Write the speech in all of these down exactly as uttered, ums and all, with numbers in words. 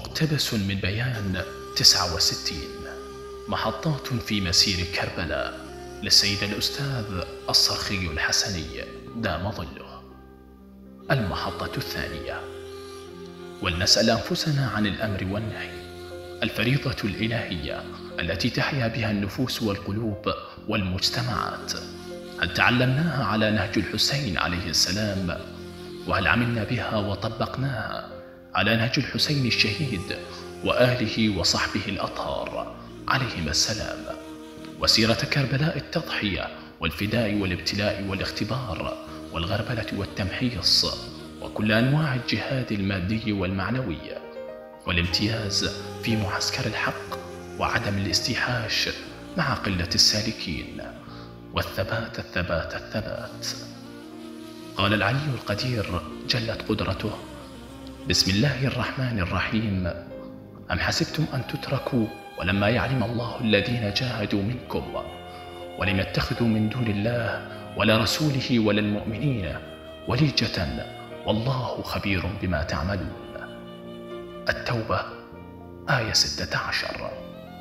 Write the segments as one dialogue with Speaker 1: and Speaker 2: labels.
Speaker 1: مقتبس من بيان تسعة وستين محطات في مسير كربلاء للسيد الأستاذ الصرخي الحسني دام ظله. المحطة الثانية: ولنسأل أنفسنا عن الأمر والنهي، الفريضة الإلهية التي تحيا بها النفوس والقلوب والمجتمعات. هل تعلمناها على نهج الحسين عليه السلام؟ وهل عملنا بها وطبقناها على نهج الحسين الشهيد وآله وصحبه الأطهار عليهم السلام؟ وسيرة كربلاء التضحية والفداء والابتلاء والاختبار والغربلة والتمحيص وكل أنواع الجهاد المادي والمعنوي والامتياز في معسكر الحق وعدم الاستيحاش مع قلة السالكين، والثبات الثبات الثبات. قال العلي القدير جلت قدرته: بسم الله الرحمن الرحيم: أم حسبتم أن تتركوا ولما يعلم الله الذين جاهدوا منكم ولم يتخذوا من دون الله ولا رسوله ولا المؤمنين وليجة والله خبير بما تعملون. التوبة آية ستة عشر.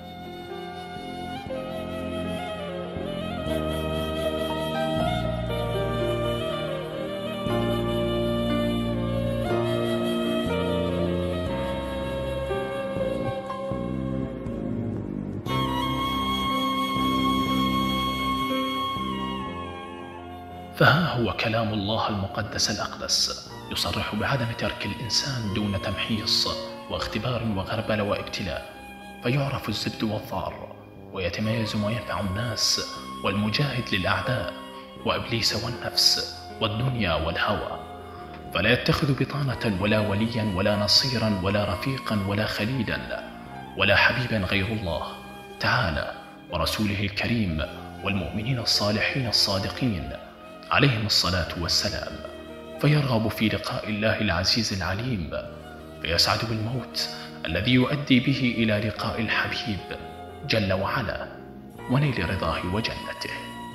Speaker 1: فها هو كلام الله المقدس الأقدس يصرح بعدم ترك الإنسان دون تمحيص واختبار وغربلة وابتلاء، فيعرف الزبد والضار، ويتميز ما ينفع الناس والمجاهد للأعداء وإبليس والنفس والدنيا والهوى، فلا يتخذ بطانة ولا وليا ولا نصيرا ولا رفيقا ولا خليلا ولا حبيبا غير الله تعالى ورسوله الكريم والمؤمنين الصالحين الصادقين عليهم الصلاة والسلام، فيرغب في لقاء الله العزيز العليم، فيسعد بالموت الذي يؤدي به إلى لقاء الحبيب جل وعلا ونيل رضاه وجنته.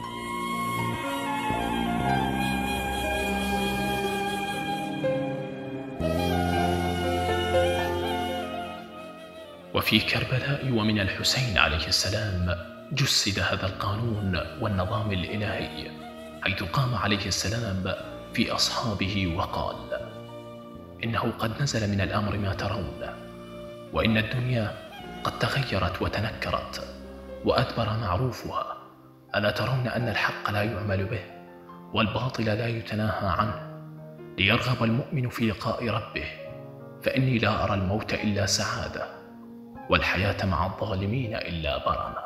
Speaker 1: وفي كربلاء ومن الحسين عليه السلام جسد هذا القانون والنظام الإلهي، حيث قام عليه السلام في أصحابه وقال: إنه قد نزل من الأمر ما ترون، وإن الدنيا قد تغيرت وتنكرت وأدبر معروفها، ألا ترون أن الحق لا يعمل به والباطل لا يتناهى عنه، ليرغب المؤمن في لقاء ربه، فإني لا أرى الموت إلا سعادة والحياة مع الظالمين إلا برمة.